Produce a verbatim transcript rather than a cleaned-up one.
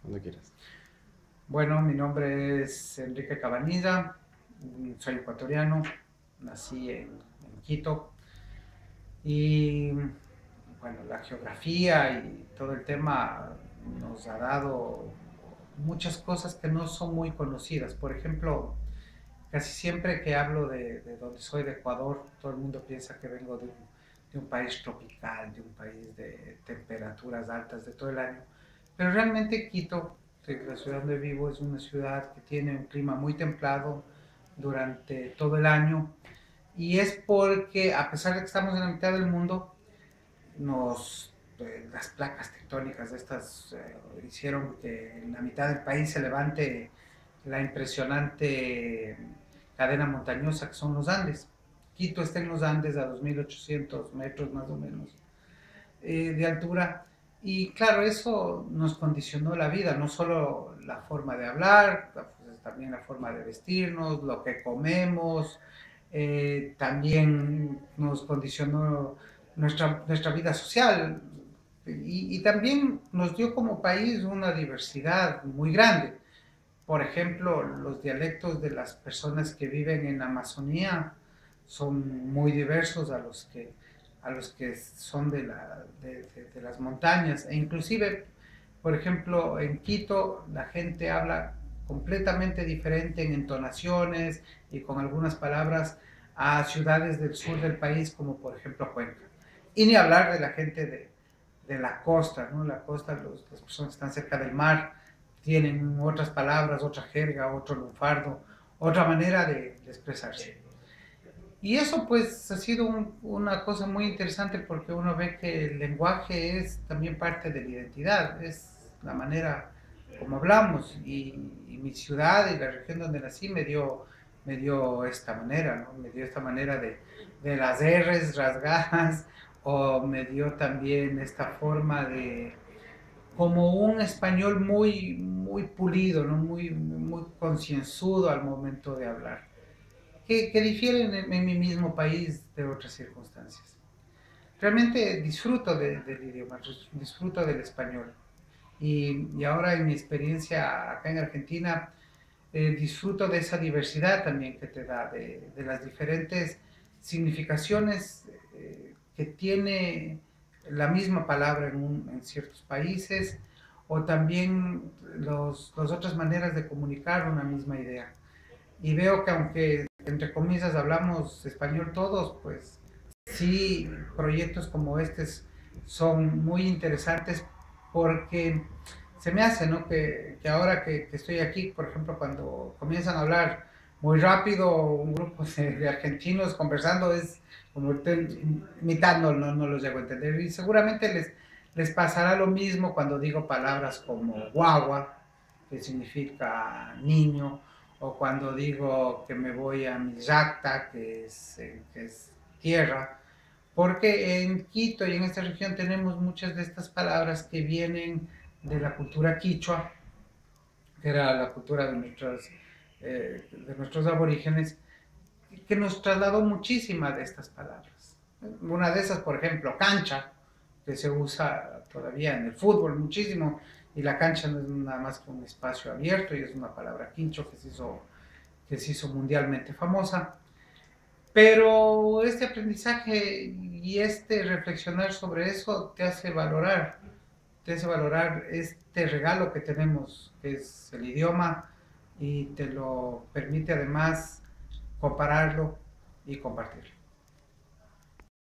Cuando quieras. Bueno, mi nombre es Enrique Cabanilla, soy ecuatoriano, nací en, en Quito y bueno, la geografía y todo el tema nos ha dado muchas cosas que no son muy conocidas. Por ejemplo, casi siempre que hablo de, de donde soy, de Ecuador, todo el mundo piensa que vengo de un, de un país tropical, de un país de temperaturas altas de todo el año. Pero realmente Quito, la ciudad donde vivo, es una ciudad que tiene un clima muy templado durante todo el año. Y es porque, a pesar de que estamos en la mitad del mundo, nos, eh, las placas tectónicas de estas eh, hicieron que en la mitad del país se levante la impresionante cadena montañosa que son los Andes. Quito está en los Andes a dos mil ochocientos metros más o menos eh, de altura. Y claro, eso nos condicionó la vida, no solo la forma de hablar, pues, también la forma de vestirnos, lo que comemos, eh, también nos condicionó nuestra, nuestra vida social y, y, también nos dio como país una diversidad muy grande. Por ejemplo, los dialectos de las personas que viven en la Amazonía son muy diversos a los que, a los que son de, la, de, de, de las montañas. E inclusive, por ejemplo, en Quito la gente habla completamente diferente en entonaciones y con algunas palabras a ciudades del sur del país, como por ejemplo Cuenca. Y ni hablar de la gente de, de la costa, ¿no? La costa, los, las personas que están cerca del mar, tienen otras palabras, otra jerga, otro lunfardo, otra manera de, de expresarse. Y eso pues ha sido un, una cosa muy interesante porque uno ve que el lenguaje es también parte de la identidad, es la manera como hablamos y, y mi ciudad y la región donde nací me dio, me dio esta manera, ¿no? Me dio esta manera de, de las R's rasgadas o me dio también esta forma de, como un español muy, muy pulido, ¿no? muy, muy concienzudo al momento de hablar, que, que difieren en, en, mi mismo país de otras circunstancias. Realmente disfruto de, del idioma, disfruto del español. Y, y ahora en mi experiencia acá en Argentina, eh, disfruto de esa diversidad también que te da, de, de las diferentes significaciones eh, que tiene la misma palabra en, un, en ciertos países, o también las los otras maneras de comunicar una misma idea. Y veo que aunque entre comillas hablamos español todos, pues sí, proyectos como estos son muy interesantes porque se me hace, ¿no? Que, que ahora que, que, estoy aquí, por ejemplo, cuando comienzan a hablar muy rápido un grupo de, de argentinos conversando, es como mitad no, no, no los llego a entender. Y seguramente les, les pasará lo mismo cuando digo palabras como guagua, que significa niño, o cuando digo que me voy a mi yacta, que es, eh, que es tierra, porque en Quito y en esta región tenemos muchas de estas palabras que vienen de la cultura quichua, que era la cultura de nuestros, eh, de nuestros aborígenes, que nos trasladó muchísimas de estas palabras. Una de esas, por ejemplo, cancha, que se usa todavía en el fútbol muchísimo, y la cancha no es nada más que un espacio abierto, y es una palabra quincho que se hizo, que se hizo mundialmente famosa. Pero este aprendizaje y este reflexionar sobre eso te hace valorar, te hace valorar este regalo que tenemos, que es el idioma, y te lo permite además compararlo y compartirlo.